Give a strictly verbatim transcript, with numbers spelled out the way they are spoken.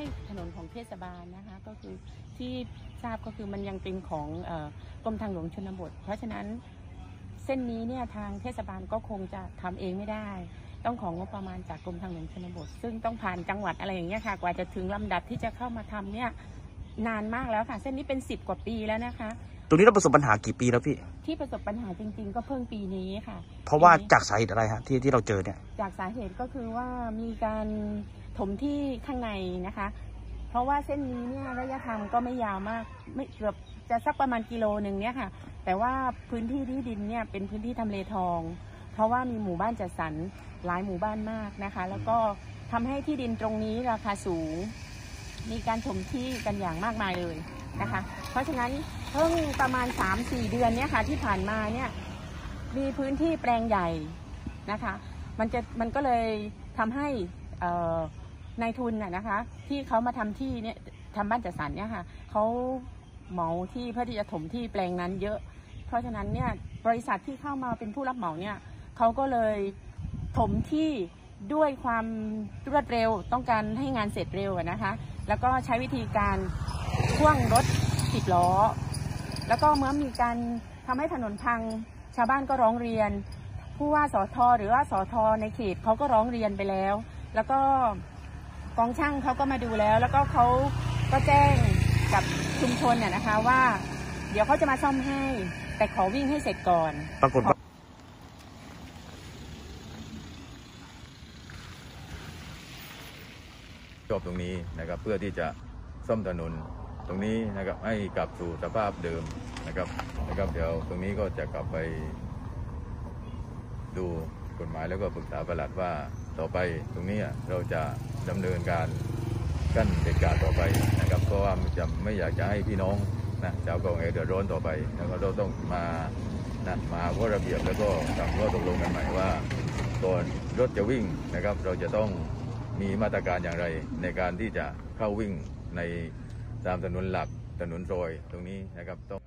ช่ถนนของเทศบาลนะคะก็คือที่ทราบก็คือมันยังเป็นของกรมทางหลวงชนบทเพราะฉะนั้นเส้นนี้เนี่ยทางเทศบาลก็คงจะทำเองไม่ได้ต้องของงบประมาณจากกรมทางหลวงชนบทซึ่งต้องผ่านจังหวัดอะไรอย่างเงี้ยค่ะกว่าจะถึงลำดับที่จะเข้ามาทำเนี่ยนานมากแล้วค่ะเส้นนี้เป็นสิบกว่าปีแล้วนะคะตรงนี้เราประสบปัญหากี่ปีแล้วพี่ที่ประสบปัญหาจริงๆก็เพิ่งปีนี้ค่ะเพราะว่าจากสาเหตุอะไรฮะที่ที่เราเจอเนี่ยจากสาเหตุก็คือว่ามีการถมที่ข้างในนะคะเพราะว่าเส้นนี้เนี่ยระยะทางก็ไม่ยาวมากไม่เกือบจะสักประมาณกิโลหนึ่งเนี่ยค่ะแต่ว่าพื้นที่ที่ดินเนี่ยเป็นพื้นที่ทำเลทองเพราะว่ามีหมู่บ้านจัดสรรหลายหมู่บ้านมากนะคะแล้วก็ทำให้ที่ดินตรงนี้ราคาสูงมีการถมที่กันอย่างมากมายเลยนะคะเพราะฉะนั้นเพิ่งประมาณ สามถึงสี่ เดือนเนี่ยค่ะที่ผ่านมาเนี่ยมีพื้นที่แปลงใหญ่นะคะมันจะมันก็เลยทำให้นายทุนน่ะนะคะที่เขามาทำที่เนี่ยทำบ้านจัดสรรเนี่ยค่ะเขาเหมาที่เพื่อที่จะถมที่แปลงนั้นเยอะเพราะฉะนั้นเนี่ยบริษัทที่เข้ามาเป็นผู้รับเหมาเนี่ยเขาก็เลยถมที่ด้วยความรวดเร็วต้องการให้งานเสร็จเร็วนะคะแล้วก็ใช้วิธีการพ่วงรถสิบล้อแล้วก็เมื่อมีการทำให้ถนนพังชาวบ้านก็ร้องเรียนผู้ว่าสทหรือว่าสทในเขตเขาก็ร้องเรียนไปแล้วแล้วก็กองช่างเขาก็มาดูแล้วแล้วก็เขาก็แจ้งกับชุมชนเนี่ยนะคะว่าเดี๋ยวเขาจะมาซ่อมให้แต่ขอวิ่งให้เสร็จก่อนปรากฏว่าจบตรงนี้นะครับเพื่อที่จะซ่อมถนนตรงนี้นะครับให้กลับสู่สภาพเดิมนะครับนะครับเดี๋ยวตรงนี้ก็จะกลับไปดูกฎหมายแล้วก็ปรึกษาปลัดว่าต่อไปตรงนี้เราจะดำเนินการกั้นเด็ดขาดต่อไปนะครับเพราะว่าจะไม่อยากจะให้พี่น้องนะชาวกองเอเดือดร้อนต่อไปแล้วก็เราต้องมานะมาว่าระเบียบแล้วก็ทำข้อตกลงกันใหม่ว่าก่อนรถจะวิ่งนะครับเราจะต้องมีมาตรการอย่างไรในการที่จะเข้าวิ่งในตามถนนหลักถนนซอยตรงนี้นะครับต้อง